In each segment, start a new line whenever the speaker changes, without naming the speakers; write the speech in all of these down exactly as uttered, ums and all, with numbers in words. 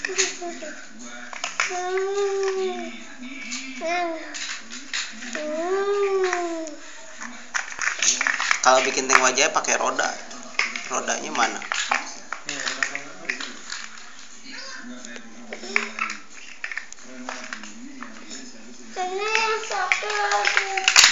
Kalau bikin tank wajah pakai roda. Rodanya mana?
Ini yang satu lagi.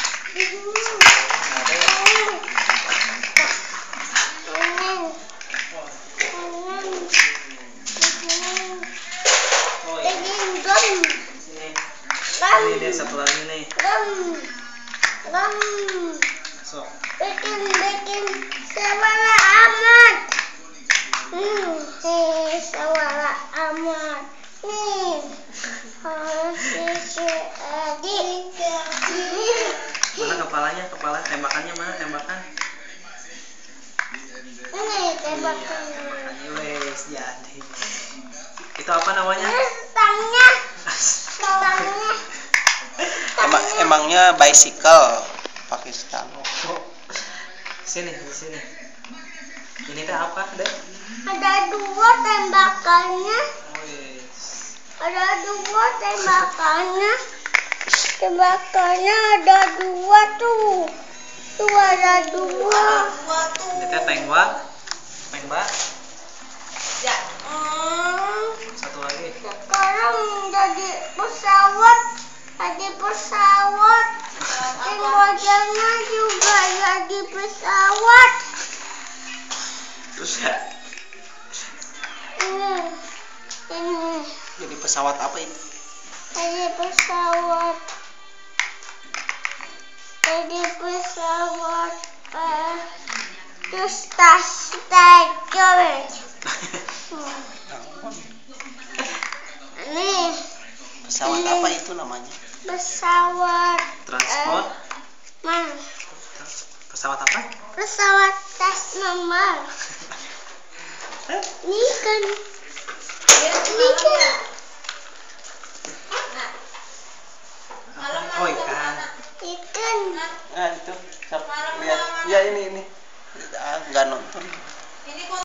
Ini dia satu lagi nih.
Ram, ram.
So.
Bikin, bikin sawara amat. Hmm, eh, sawara amat. Nih, harus isi adik.
Mana kepalanya? Kepala tembakannya mana? Tembakan?
Ini tembakannya.
Tembakannya wes jadi. Itu apa namanya?
Stangnya, stangnya.
Emang, emangnya bicycle pakai stang.
Oh. Sini, di sini. Ini teh apa, Dek?
Ada dua tembakannya.
Oh, yes.
Ada dua tembakannya. Tembakannya ada dua tuh. Tuh ada dua.
Ini teh tembak. Tembak.
Ya. Hmm,
Satu lagi.
sekarang jadi pesawat. Jadi pesawat. Dan wajahnya juga jadi pesawat.
Terus
Ini. Ini.
jadi pesawat apa itu?
Jadi pesawat. Jadi pesawat. Eh, terus tas stasiun. Hmm. Ini
Pesawat apa itu namanya?
pesawat.
Transport.
Eh, mana?
Pesawat apa?
Pesawat tas nomor. Ini kan. Ini kan.
Oh, ikan.
Ikan.
Ah itu. Lihat. Ya ini ini. Ah, nggak nonton.